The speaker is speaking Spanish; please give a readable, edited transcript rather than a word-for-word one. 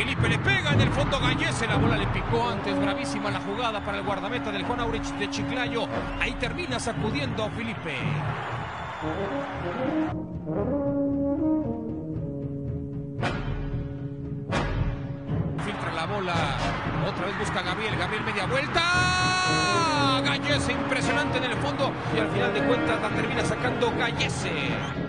Felipe le pega en el fondo Gallese. La bola le picó antes. Bravísima la jugada para el guardameta del Juan Aurich de Chiclayo. Ahí termina sacudiendo a Felipe. Filtra la bola. Otra vez busca a Gabriel. Gabriel media vuelta. Gallese impresionante en el fondo. Y al final de cuentas la termina sacando Gallese.